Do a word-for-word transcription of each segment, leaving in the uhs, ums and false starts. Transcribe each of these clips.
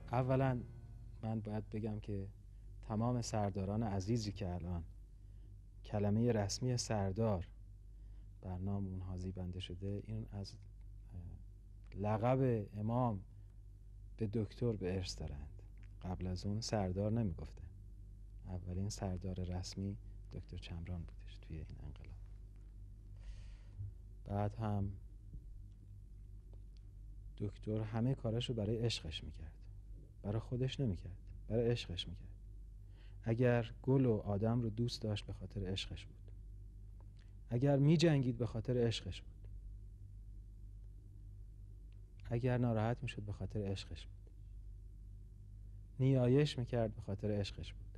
اولا من باید بگم که تمام سرداران عزیزی که الان کلمه رسمی سردار بر نام اونها زیبنده شده، این از لقب امام به دکتر به ارث دارند. قبل از اون سردار نمی گفته. اولین سردار رسمی دکتر چمران بودش توی این انقلاب. بعد هم دکتر همه کاراشو برای عشقش میکرد، برای خودش نمیکرد، برای عشقش میکرد. اگر گل و آدم رو دوست داشت به خاطر عشقش بود، اگر میجنگید به خاطر عشقش بود، اگر ناراحت میشد به خاطر عشقش بود، نیایش میکرد به خاطر عشقش بود.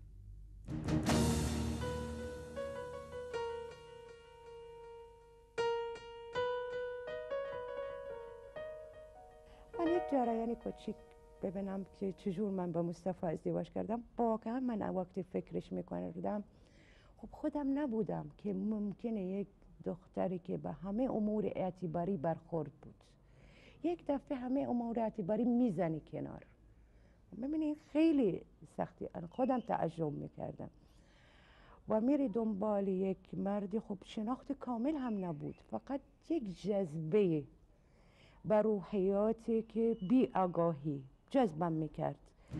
من یک جریان کوچیک ببینم که چجور من با مصطفی ازدواج کردم. واقعا من وقتی فکرش میکنم خب خودم نبودم که ممکنه یک دختری که به همه امور اعتباری برخورد بود یک دفعه همه امور اعتباری میزنی کنار. ببینید خیلی سختی، خودم تعجب میکردم و میری دنبال یک مردی خب شناخت کامل هم نبود، فقط یک جذبه بر روحیاتی که بی آگاهی جذبم میکرد.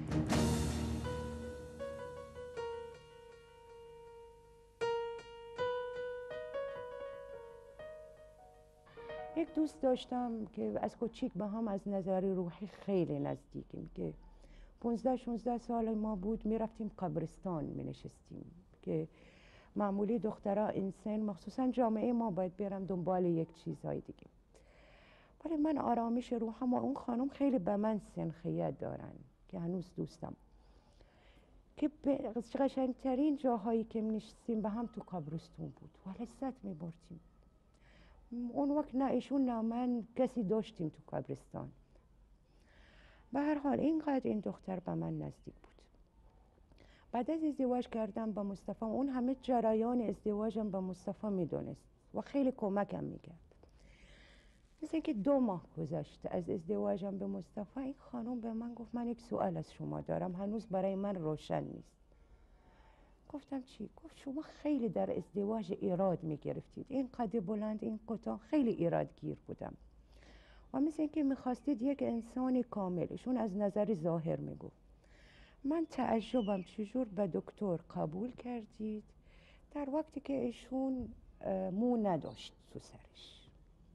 یک دوست داشتم که از کوچیک به هم از نظر روحی خیلی نزدیکیم، که پونزده شونزده سال ما بود، میرفتیم قبرستان می که معمولی دخترها این سن مخصوصا جامعه ما باید برم دنبال یک چیزهای دیگه. ولی من آرامش روحم و اون خانم خیلی به من سنخیت دارن که هنوز دوستم، که قشنگترین جاهایی که نشستیم به هم تو قبرستون بود و لذت می بردیم. اون وقت نه ایشون نه من کسی داشتیم تو قبرستان. به هر حال اینقدر این دختر به من نزدیک بود. بعد از ازدواج کردم با مصطفی، اون همه جریان ازدواجم با مصطفی میدونست و خیلی کمکم میکرد. مثل که دو ماه گذشته از ازدواجم به مصطفی، این خانم به من گفت من یک سوال از شما دارم، هنوز برای من روشن نیست. گفتم چی؟ گفت شما خیلی در ازدواج ایراد میگرفتید، این قد بلند این قطع خیلی ایرادگیر بودم و مثل اینکه میخواستید یک انسان کاملشون از نظر ظاهر میگو. من تعجبم چجور به دکتر قبول کردید در وقتی که ایشون مو نداشت تو سرش.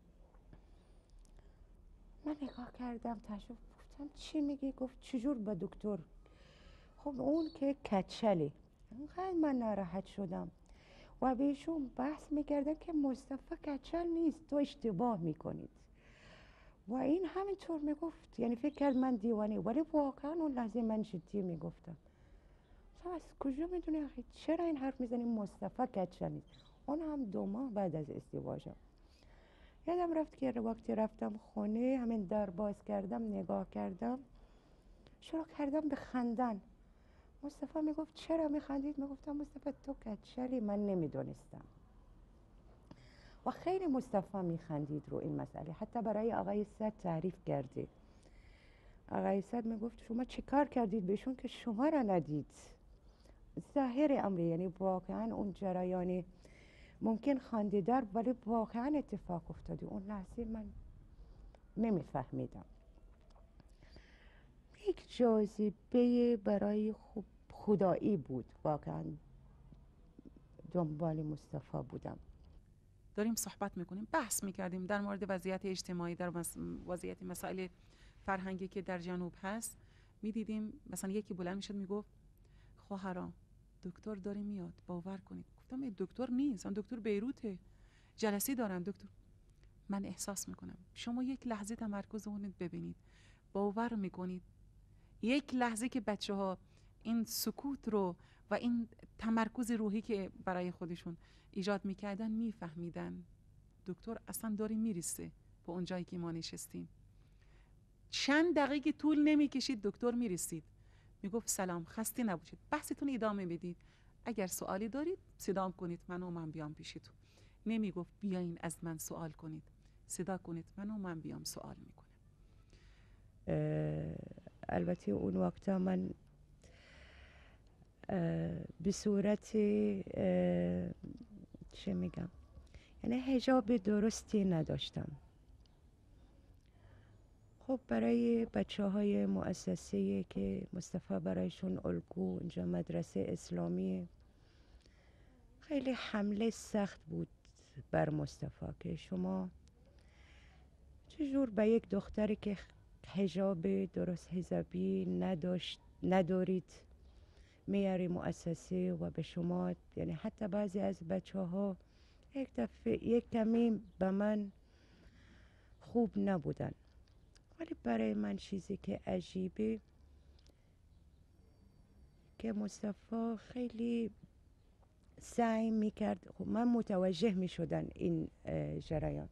من نگاه کردم تعجب، گفتم چی میگی؟ گفت چجور به دکتر؟ خب اون که کچلی. انقدر من ناراحت شدم و به ایشون بحث میکردم که مصطفی کچل نیست، تو اشتباه میکنید و این همینطور میگفت، یعنی فکر کرد من دیوانه، ولی واقعا اون لحظه من جدی میگفتم. تو از کجا میدونی آخه چرا این حرف میزنی مصطفی کچل نیست؟ اون هم دو ماه بعد از ازدواجم. یادم رفت که وقتی رفتم خونه همین در باز کردم نگاه کردم شروع کردم به خندن. مصطفی میگفت چرا میخندید؟ میگفتم مصطفی تو کچلی، من نمیدونستم. و خیلی مصطفی میخندید رو این مسئله، حتی برای آقای سعد تعریف کرده. آقای سعد میگفت شما چه کار کردید بهشون که شما را ندید؟ ظاهر امری، یعنی واقعا اون جریان ممکن خنده دار ولی واقعا اتفاق افتاده. اون لحظه من نمیفهمیدم. یک جاذبه برای خوب خدایی بود، واقعا دنبال مصطفی بودم. داریم صحبت میکنیم، بحث میکردیم در مورد وضعیت اجتماعی، در وضعیت مسائل فرهنگی که در جنوب هست. میدیدیم مثلا یکی بلند میشد میگفت خواهران دکتر داره میاد باور کنید. گفتم این دکتر نیست، دکتر بیروته، جلسه دارن دکتر. من احساس میکنم شما یک لحظه تمرکز کنید ببینید، باور میکنید یک لحظه که بچه ها این سکوت رو و این تمرکز روحی که برای خودشون ایجاد میکردن میفهمیدن دکتر اصلا داره میرسه به اون جایی که ما نشستیم. چند دقیقه طول نمیکشید دکتر میرسید، میگفت سلام خسته نباشید، بحثتون ادامه بدید، اگر سوالی دارید صدام کنید من و من بیام پیشتون. نمیگفت بیاین از من سوال کنید، صدا کنید من و من بیام سوال میکنم. البته اون وقتا من به صورت چه میگم، یعنی حجاب درستی نداشتم. خب برای بچه های مؤسسه که مصطفی برایشون الگو، اینجا مدرسه اسلامی، خیلی حمله سخت بود بر مصطفی که شما چجور به یک دختری که حجاب درست حجابی نداشت ندارید میاری مؤسسه و به شما، یعنی حتی بعضی از بچه ها یک دفعه یک کمی به من خوب نبودن. ولی برای من چیزی که عجیبه که مصطفی خیلی سعی میکرد، خب من متوجه میشدن این جریان،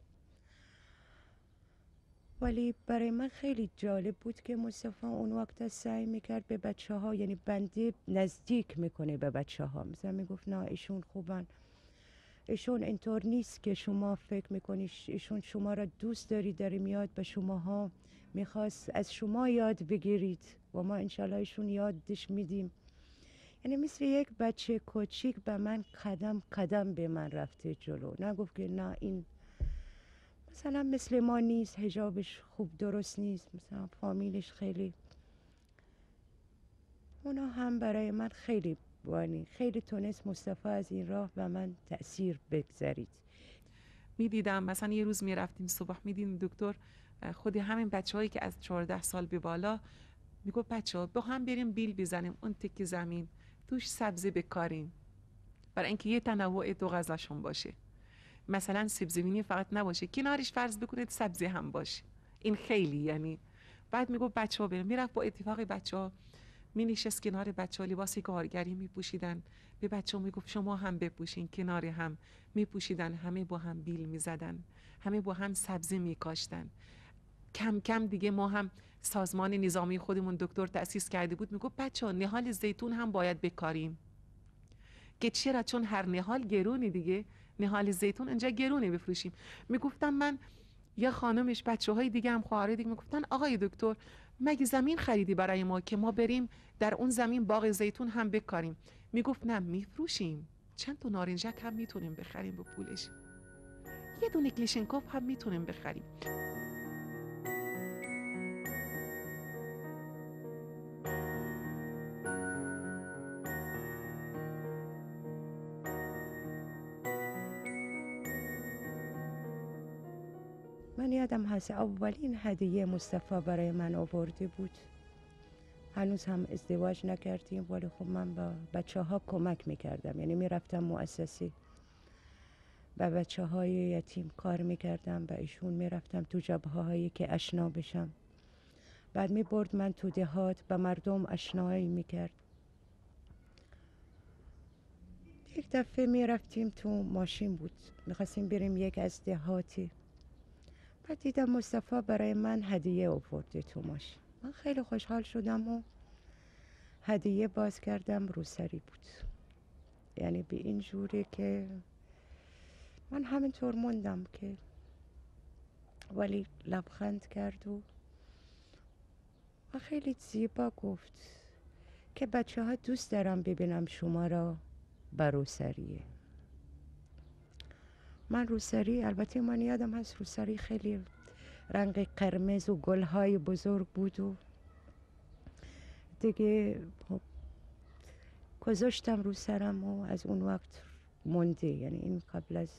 ولی برای من خیلی جالب بود که مصطفی اون وقت سعی میکرد به بچه ها، یعنی بنده نزدیک میکنه به بچه ها، مثلا میگفت نه ایشون خوبن، ایشون اینطور نیست که شما فکر میکنی، ایشون شما را دوست داری، داری میاد به شماها، میخواست از شما یاد بگیرید و ما انشالله ایشون یادش میدیم. یعنی مثل یک بچه کوچیک به من قدم قدم به من رفته جلو، نگفت که نه این مثلا مثل ما نیست، حجابش خوب درست نیست، مثلا فامیلش خیلی، اونا هم برای من خیلی وانی خیلی تونست مصطفی از این راه به من تأثیر بگذارید. میدیدم مثلا یه روز میرفتیم صبح میدیدیم دکتر خودی همین بچه هایی که از چهارده سال به بالا میگو بچه ها با هم بریم بیل بزنیم اون تکی زمین توش سبزی بکاریم برای اینکه یه تنوع دو غذاشون باشه، مثلا سیب زمینی فقط نباشه، کنارش فرض بکنید سبزی هم باشه. این خیلی یعنی بعد میگو بچه ها بریم، میرفت با اتفاق بچه ها می نشست کنار بچه ها، لباسی کارگری می پوشیدن، به بچه ها می گفت شما هم بپوشین، کنار هم می پوشیدن، همه با هم بیل می زدن، همه با هم سبزی می کاشتن. کم کم دیگه ما هم سازمان نظامی خودمون دکتر تأسیس کرده بود، می گفت بچه ها نهال زیتون هم باید بکاریم، که چرا؟ چون هر نهال گرونی دیگه، نهال زیتون اینجا گرونه بفروشیم. می گفتم من یا خانمش بچه های دیگه هم خواهره دیگه می گفتن آقای دکتر مگه زمین خریدی برای ما که ما بریم در اون زمین باغ زیتون هم بکاریم؟ میگفت نه میفروشیم، چند تا نارنجک هم میتونیم بخریم به پولش، یه دونه کلیشنکوف هم میتونیم بخریم. من یادم هست اولین هدیه مصطفی برای من آورده بود، هنوز هم ازدواج نکردیم ولی خب من با بچه ها کمک میکردم، یعنی میرفتم مؤسسه با بچه های یتیم کار میکردم، با ایشون میرفتم تو جبهه هایی که اشنا بشم، بعد میبرد من تو دهات با مردم اشنایی میکرد. یک دفعه میرفتیم تو ماشین بود میخواستیم بریم یک از دهاتی، بعد دیدم مصطفی برای من هدیه آورده تو ماشین، من خیلی خوشحال شدم و هدیه باز کردم، روسری بود، یعنی به این جوری که من همینطور موندم که، ولی لبخند کرد و و خیلی زیبا گفت که بچه ها دوست دارم ببینم شما را با روسریه. من روسری، البته من یادم هست روسری خیلی رنگ قرمز و گلهای بزرگ بود و دیگه گذاشتم رو سرم و از اون وقت مونده، یعنی این قبل از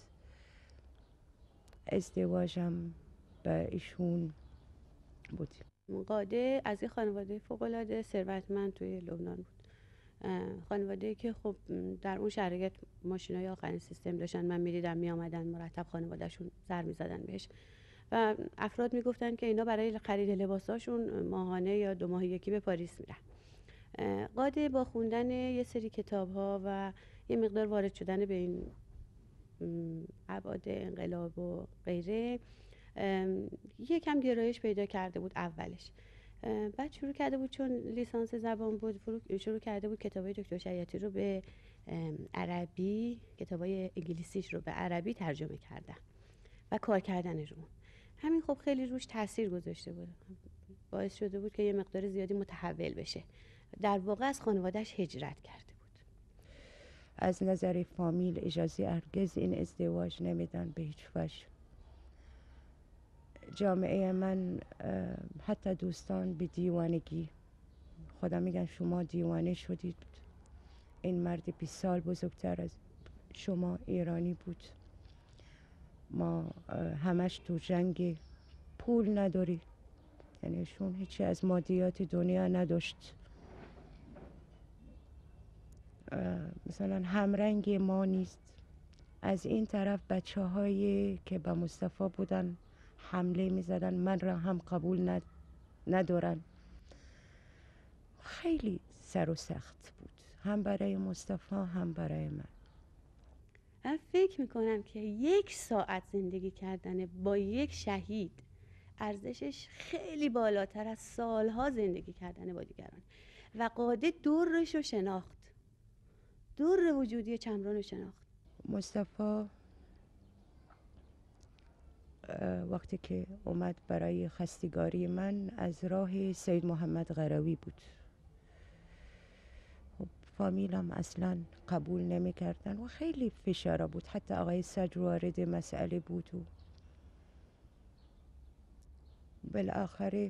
ازدواجم به ایشون بود. قاده از این خانواده فوق‌العاده ثروتمند توی لبنان بود، خانواده که خب در اون شرایط ماشینای آخرین سیستم داشتن، من می‌دیدم می‌آمدن مرتب خانواده‌شون سر می‌زدن بهش و افراد میگفتن که اینا برای خرید لباساشون ماهانه یا دو ماه یکی به پاریس میرن. قاده با خوندن یه سری کتاب‌ها و یه مقدار وارد شدن به این ابعاد انقلاب و غیره یکم گرایش پیدا کرده بود اولش، بعد شروع کرده بود چون لیسانس زبان بود شروع کرده بود کتابای دکتر شریعتی رو به عربی، کتابای انگلیسیش رو به عربی ترجمه کردن و کار کردن رو همین خب خیلی روش تاثیر گذاشته بود. باعث شده بود که یه مقدار زیادی متحول بشه. در واقع از خانواده‌اش هجرت کرده بود. از نظر فامیل اجازه هرگز این ازدواج نمیدن به هیچ وجه. جامعه من حتی دوستان به دیوانگی خدا میگن شما دیوانه شدید، این مرد بیست سال بزرگتر از شما ایرانی بود، ما همش تو جنگ، پول نداری، یعنی شون هیچی از مادیات دنیا نداشت، مثلا همرنگ ما نیست. از این طرف بچه هایی که به مصطفی بودن حمله می زدن، من را هم قبول ند... ندارن. خیلی سر و سخت بود، هم برای مصطفی هم برای من. من فکر میکنم که یک ساعت زندگی کردن با یک شهید ارزشش خیلی بالاتر از سالها زندگی کردن با دیگران. و قاده دورش رو شناخت، دور وجودی چمران رو شناخت. مصطفی وقتی که اومد برای خستگاری من از راه سید محمد قروی بود. خب فامیلم اصلا قبول نمی کردن و خیلی فشار بود، حتی آقای صدر وارد مسئله بود و بالاخره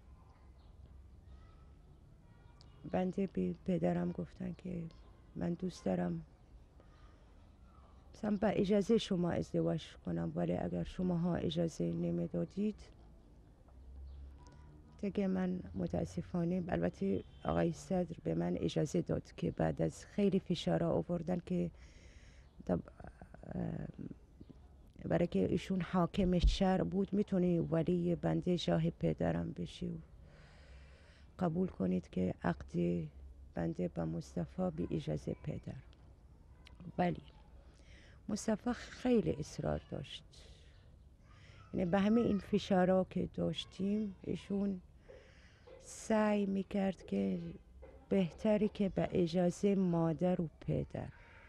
بنده به پدرم گفتن که من دوست دارم مثلا با اجازه شما ازدواج کنم، ولی اگر شماها اجازه نمیدادید دیگه من متاسفانه، البته آقای صدر به من اجازه داد که بعد از خیلی فشار آوردن که برای که ایشون حاکم شهر بود میتونی ولی بنده شاه پدرم بشی و قبول کنید که عقد بنده با مصطفی به اجازه پدر. ولی مصطفی خیلی اصرار داشت، یعنی به همه این فشارها که داشتیم ایشون سعی میکرد که بهتری که به اجازه مادر و پدر،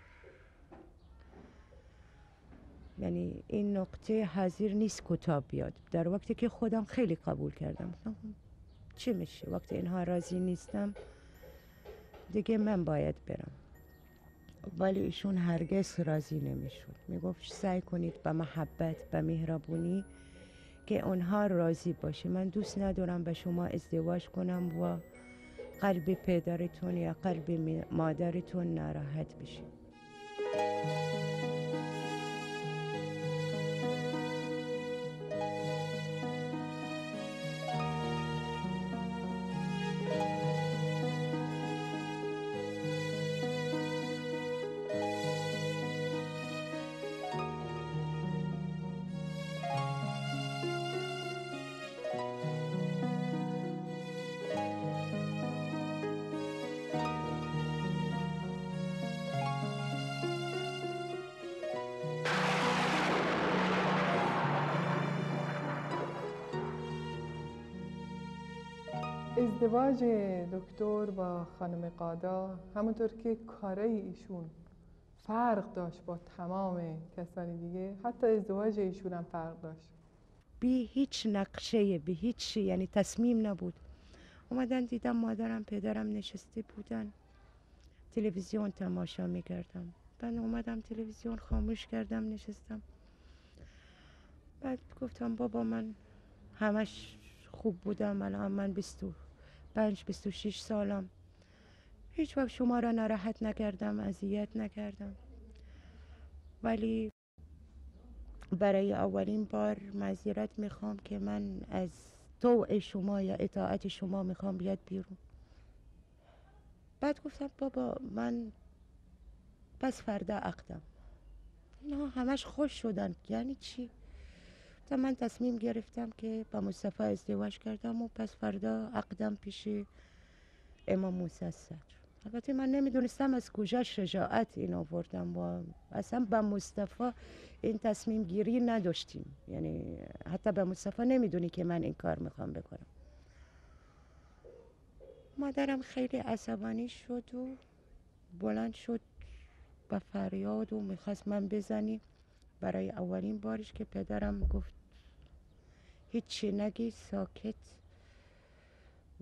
یعنی این نقطه حاضر نیست کتاب بیاد، در وقتی که خودم خیلی قبول کردم. چی میشه وقتی اینها راضی نیستم دیگه من باید برم. ولی ایشون هرگز راضی نمیشد، میگفت سعی کنید به محبت، به مهربونی که اونها راضی باشه. من دوست ندارم به شما ازدواج کنم و قلب پدرتون یا قلب مادرتون ناراحت بشه. ازدواج دکتر با خانم قادا همونطور که کارای ایشون فرق داشت با تمام کسانی دیگه، حتی ازدواج ایشون هم فرق داشت. بی هیچ نقشه، بی هیچ یعنی تصمیم نبود. اومدن دیدم مادرم پدرم نشسته بودن تلویزیون تماشا میکردم، من اومدم تلویزیون خاموش کردم نشستم. بعد گفتم بابا من همش خوب بودم، الان من بیست و پنج بیست و شش سالم، هیچ وقت شما را ناراحت نکردم، اذیت نکردم، ولی برای اولین بار معذرت میخوام که من از طوع شما یا اطاعت شما میخوام بیاد بیرون. بعد گفتم بابا من پس فردا عقدم. اینا همش خوش شدن، یعنی چی؟ تا من تصمیم گرفتم که با مصطفی ازدواج کردم و پس فردا عقدم پیش امام موسی صدر. البته من نمیدونستم از کجا شجاعت این آوردم و اصلا با مصطفی این تصمیم گیری نداشتیم، یعنی حتی با مصطفی نمیدونی که من این کار میخوام بکنم. مادرم خیلی عصبانی شد و بلند شد با فریاد و میخواست من بزنی. برای اولین بارش که پدرم گفت هیچی نگی، ساکت.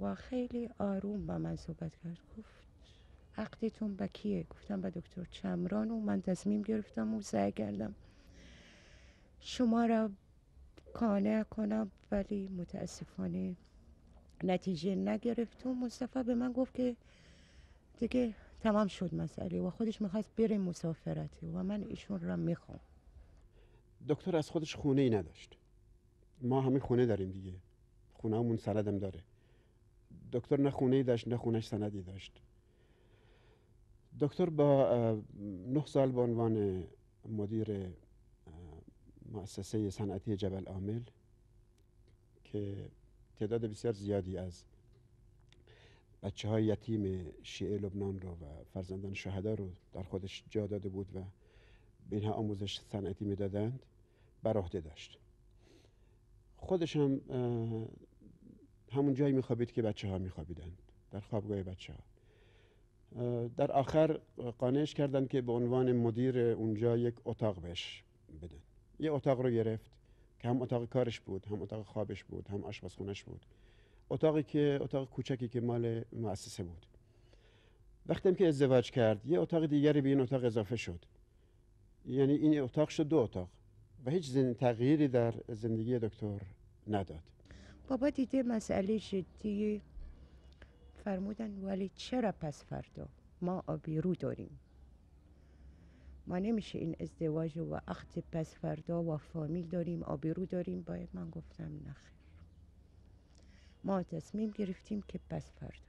و خیلی آروم با من صحبت کرد. گفت عقدتون با کیه؟ گفتم با دکتر چمران و من تصمیم گرفتم و سعی کردم شما را قانع کنم ولی متاسفانه نتیجه نگرفت و مصطفی به من گفت که دیگه تمام شد مسئله و خودش میخواست بره مسافرتی و من ایشون را میخوام. دکتر از خودش خونه ای نداشت. ما همه خونه داریم دیگه، خونه همون سندم داره. دکتر نه خونه ای داشت نه خونش سندی داشت. دکتر با نه سال به عنوان مدیر مؤسسه صنعتی جبل عامل که تعداد بسیار زیادی از بچه های یتیم شیعه لبنان رو و فرزندان شهدا رو در خودش جا داده بود و به اینها آموزش صنعتی میدادند بر عهده داشت. خودش هم همون جایی میخوابید که بچه ها میخوابیدند، در خوابگاه بچه ها. در آخر قانعش کردند که به عنوان مدیر اونجا یک اتاق بهش بدن. یه اتاق رو گرفت که هم اتاق کارش بود، هم اتاق خوابش بود، هم آشپزخونه‌اش بود. اتاقی که اتاق کوچکی که مال مؤسسه بود. وقتی که ازدواج کرد یه اتاق دیگری به این اتاق اضافه شد. یعنی این اتاق شد دو اتاق و هیچ تغییری در زندگی دکتر نداد. بابا دیده مسئله جدی، فرمودن ولی چرا پس فردا؟ ما آبرو داریم، ما نمیشه این ازدواج و عقد پس فردا و فامیل داریم، آبرو داریم. باید من گفتم نخیر، ما تصمیم گرفتیم که پس فردا.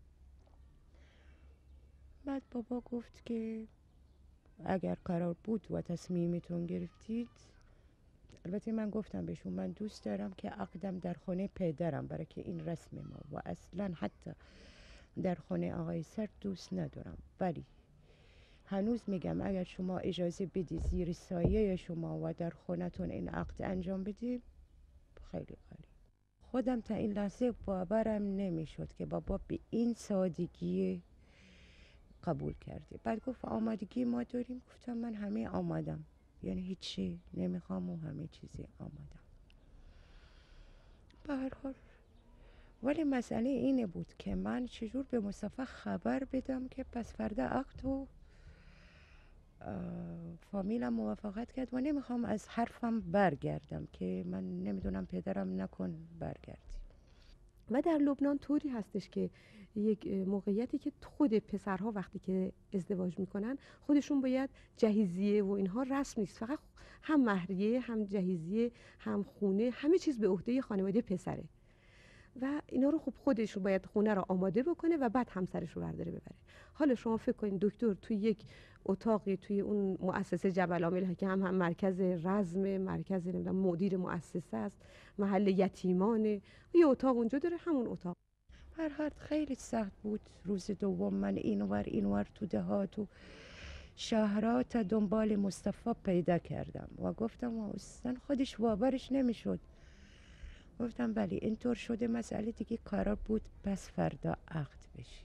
بعد بابا گفت که اگر قرار بود و تصمیمتون گرفتید، البته من گفتم بهشون من دوست دارم که عقدم در خانه پدرم، برای که این رسم ما و اصلا حتی در خانه آقای سر دوست ندارم، ولی هنوز میگم اگر شما اجازه بدی زیر سایه شما و در خونتون این عقد انجام بدی خیلی عالی. خودم تا این لحظه باورم نمیشد که بابا به این سادگی قبول کرده. بعد گفت آمادگی ما داریم. گفتم من همه آمادم، یعنی هیچی نمیخوام و همه چیزی آمادم. به هر حال ولی مسئله اینه بود که من چجور به مصطفی خبر بدم که پس فردا عقد و فامیلم موافقت کرد و نمیخوام از حرفم برگردم که من نمیدونم پدرم نکن برگردی. و در لبنان طوری هستش که یک موقعیتی که خود پسرها وقتی که ازدواج میکنن خودشون باید جهیزیه و اینها رسم نیست، فقط هم مهریه هم جهیزیه هم خونه همه چیز به عهده خانواده پسره و اینا رو خب خودش رو باید خونه رو آماده بکنه و بعد همسرش رو برداره ببره. حالا شما فکر کنید دکتر توی یک اتاقی توی اون مؤسسه جبل عامل که هم هم مرکز رزم، مرکز نمیدونم مدیر مؤسسه است، محل یتیمانه، یه اتاق اونجا داره، همون اتاق. هر حال خیلی سخت بود. روز دوم من اینور اینور تو دهات و شهرها تا دنبال مصطفی پیدا کردم و گفتم و اصلا خودش باورش نمیشد. گفتم بله اینطور شده مسئله دیگه، قرار بود پس فردا عقد بشی.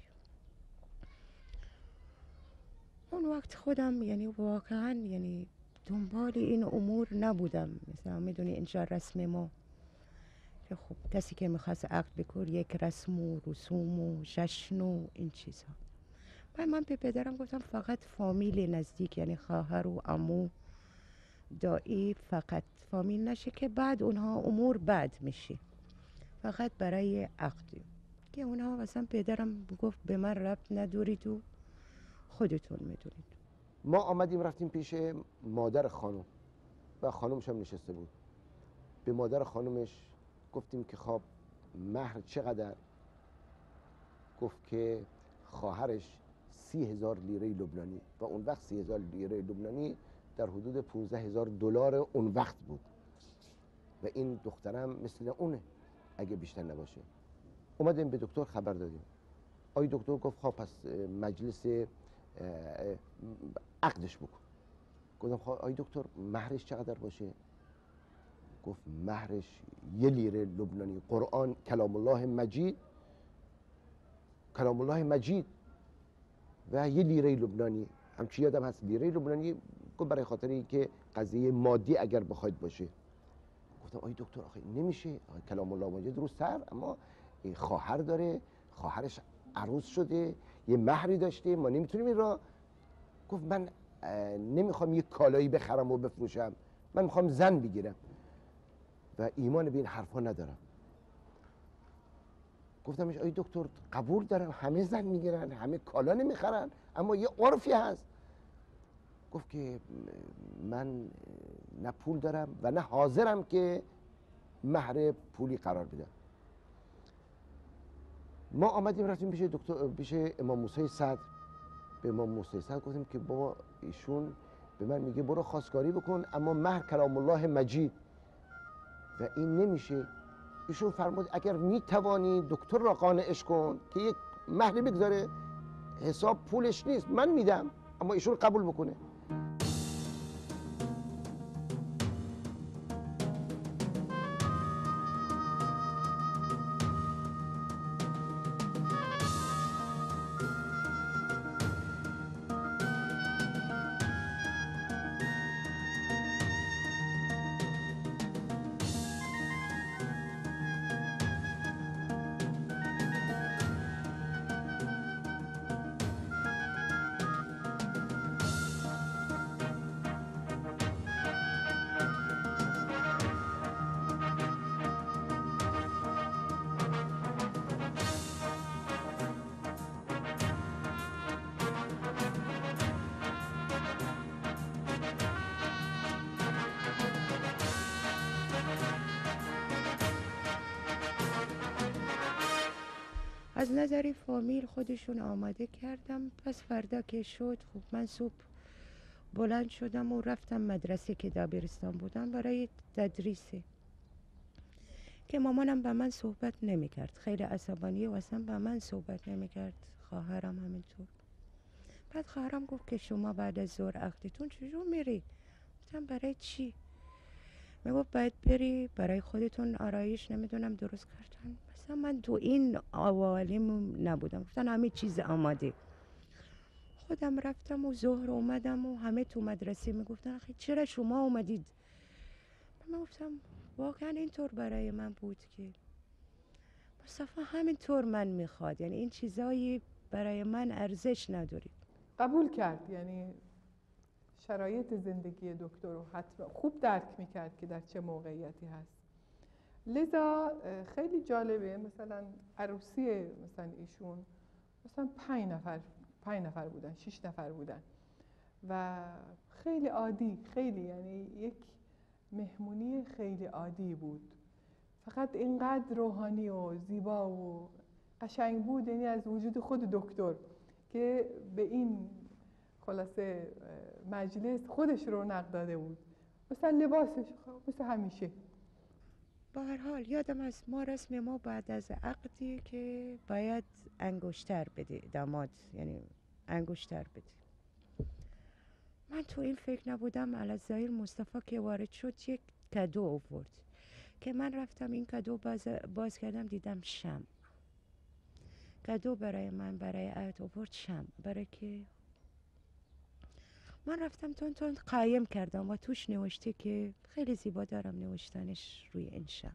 اون وقت خودم یعنی واقعا یعنی دنبال این امور نبودم. مثلا میدونی اینجا رسم ما که خب کسی که میخواست عقد بکن یک رسم و رسوم و جشن و این چیزها. و من به پدرم گفتم فقط فامیل نزدیک یعنی خواهر و عمو دایی فقط فامیل نشه که بعد اونها امور بد میشه، فقط برای عقد که اونها مثلا پدرم گفت به من ربط ندارید و خودتون میدونید. ما آمدیم رفتیم پیش مادر خانم و خانمش هم نشسته بود. به مادر خانمش گفتیم که خب مهر چقدر؟ گفت که خواهرش سی هزار لیره لبنانی و اون وقت سی هزار لیره لبنانی در حدود پونزده هزار دلار اون وقت بود و این دخترم مثل اونه اگه بیشتر نباشه. اومدیم به دکتر خبر دادیم. آی دکتر گفت خب پس مجلس عقدش بکن. گفتم خب آی دکتر مهرش چقدر باشه؟ گفت مهرش یه لیره لبنانی، قرآن کلام الله مجید، کلام الله مجید و یه لیره لبنانی. همچی یادم هست لیره لبنانی. گفت برای خاطر اینکه قضیه مادی اگر بخواید باشه. گفتم آی دکتر آخه نمیشه، کلام الله مجید رو سر، اما خواهر داره، خواهرش عروس شده، یه مهری داشته، ما نمیتونیم این را. گفت من نمیخوام یه کالایی بخرم و بفروشم، من میخوام زن بگیرم و ایمان به این حرفا ندارم. گفتمش آی دکتر قبول دارم، همه زن میگیرن، همه کالا نمیخرن، اما یه عرفی هست. گفت که من نه پول دارم و نه حاضرم که مهر پولی قرار بدم. ما آمدیم رفتیم پیش دکتر، پیش امام موسی صدر. به امام موسی صدر گفتیم که بابا ایشون به من میگه برو خواستگاری بکن، اما مهر کلام الله مجید و این نمیشه. ایشون فرمود اگر میتوانی دکتر را قانعش کن که یک مهری بگذاره، حساب پولش نیست، من میدم، اما ایشون قبول بکنه. از نظر فامیل خودشون آماده کردم. پس فردا که شد، خب من صبح بلند شدم و رفتم مدرسه که دبیرستان بودم برای تدریسه، که مامانم با من صحبت نمی کرد، خیلی عصبانی و اصلا با من صحبت نمی کرد، خواهرم همینطور. بعد خواهرم گفت که شما بعد از ظهر عقدتون چجور میری؟ گفتم برای چی؟ میگفت باید بری برای خودتون آرایش نمیدونم درست کردن. مثلا من تو این عوالم نبودم، گفتن همه چیز آماده. خودم رفتم و ظهر اومدم و همه تو مدرسه میگفتن آخه چرا شما اومدید؟ من گفتم واقعا اینطور برای من بود که مصطفی همینطور من میخواد، یعنی این چیزایی برای من ارزش نداره. قبول کرد، یعنی شرایط زندگی دکتر رو حتما خوب درک میکرد که در چه موقعیتی هست. لذا خیلی جالبه، مثلا عروسی مثلا ایشون مثلا پنج نفر پنج نفر بودن، شش نفر بودن و خیلی عادی، خیلی یعنی یک مهمونی خیلی عادی بود، فقط اینقدر روحانی و زیبا و قشنگ بود، یعنی از وجود خود دکتر که به این خلاصه مجلس خودش رونق داده بود. مثلا لباسش مثل همیشه. با هر حال یادم از ما رسم ما بعد از عقدی که باید انگشتر بده داماد، یعنی انگشتر بده. من تو این فکر نبودم، الظاهر مصطفی که وارد شد یک کادو آورد که من رفتم این کادو باز, باز کردم دیدم شمع. کادو برای من برای عقد آورد شمع، برای که من رفتم تون تون قایم کردم و توش نوشته که خیلی زیبا دارم نوشتنش روی این شمع.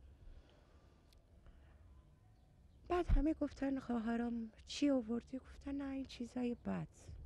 بعد همه گفتن خواهرام چی آوردی؟ گفتن نه این چیزای بد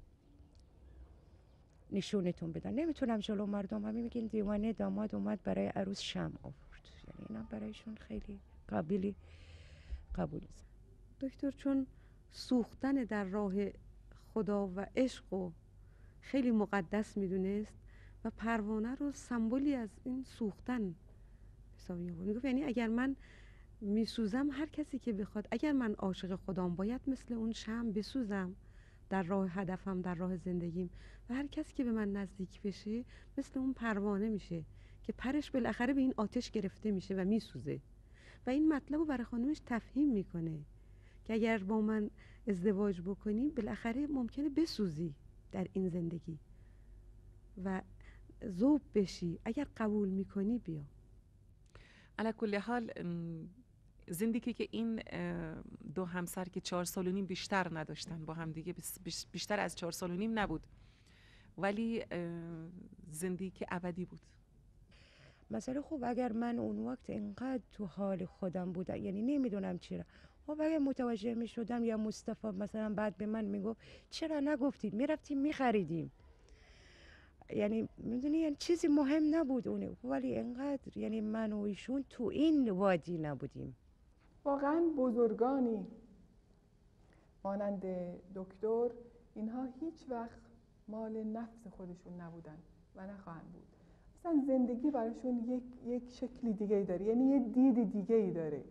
نشونتون بدن، نمیتونم جلو مردم. همه میگین دیوانه داماد اومد برای عروس شمع آورد، یعنی اینا برایشون خیلی قابلی قبول است. دکتر چون سوختن در راه خدا و عشق و خیلی مقدس میدونست و پروانه رو سمبولی از این سوختن حساب می‌آورد. میگفت یعنی اگر من میسوزم، هر کسی که بخواد، اگر من عاشق خدام باید مثل اون شمع بسوزم در راه هدفم، در راه زندگیم، و هر کسی که به من نزدیک بشه مثل اون پروانه میشه که پرش بالاخره به این آتش گرفته میشه و میسوزه. و این مطلب رو برای خانمش تفهیم میکنه که اگر با من ازدواج بکنی بالاخره ممکنه بسوزی در این زندگی و ذوب بشی، اگر قبول میکنی بیا. علی کل حال زندگی که این دو همسر که چهار سال و نیم بیشتر نداشتن با هم دیگه، بیشتر از چهار سال و نیم نبود، ولی زندگی که ابدی بود. مثلا خب اگر من اون وقت اینقدر تو حال خودم بودم، یعنی نمیدونم چرا، خب اگر متوجه می شدم یا مصطفی مثلا بعد به من میگفت چرا نگفتید، میرفتیم میخریدیم، یعنی میدونی یعنی چیزی مهم نبود اونه، ولی اینقدر یعنی من و ایشون تو این وادی نبودیم. واقعا بزرگانی مانند دکتر اینها هیچ وقت مال نفس خودشون نبودن و نخواهند بود. مثلا زندگی براشون یک یک شکلی دیگه داره، یعنی یه دید دیگه ای داره.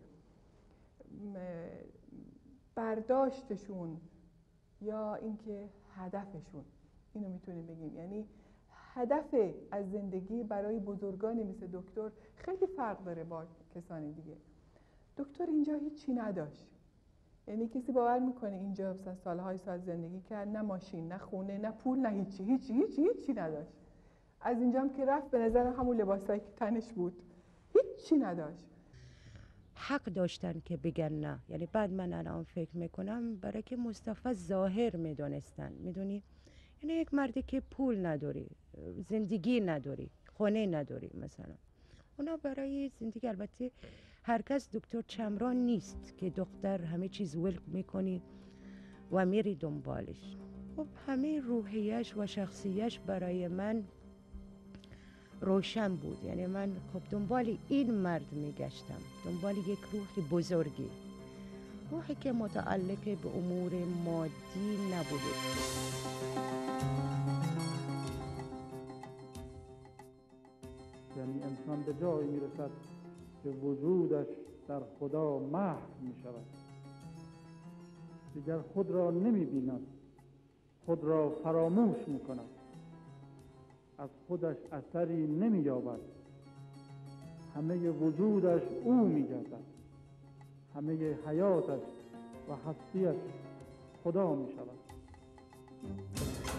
برداشتشون یا اینکه هدفشون، اینو میتونیم بگیم، یعنی هدف از زندگی برای بزرگانی مثل دکتر خیلی فرق داره با کسانی دیگه. دکتر اینجا هیچی نداشت، یعنی کسی باور میکنه اینجا مثلا سالهای سال زندگی کرد، نه ماشین نه خونه نه پول نه هیچی هیچی هیچی هیچی نداشت. از اینجا هم که رفت به نظر همون لباسایی که تنش بود هیچی نداشت. حق داشتن که بگن نه، یعنی بعد من الان فکر میکنم برای که مصطفی ظاهر میدونستن، میدونی یعنی یک مردی که پول نداری، زندگی نداری، خونه نداری، مثلا اونا برای زندگی، البته هر کس دکتر چمران نیست که دختر همه چیز ولک میکنی و میری دنبالش. خب همه روحیش و شخصیش برای من روشن بود، یعنی من خب دنبال این مرد میگشتم، دنبال یک روح بزرگی، روحی که متعلق به امور مادی نبوده. یعنی انسان به جایی میرسد که وجودش در خدا محو می شود، دیگر خود را نمی بیند، خود را فراموش می کند، از خودش اثری نمی یابد، همه وجودش او می گردد، همه حیاتش و هستیش خدا می شود.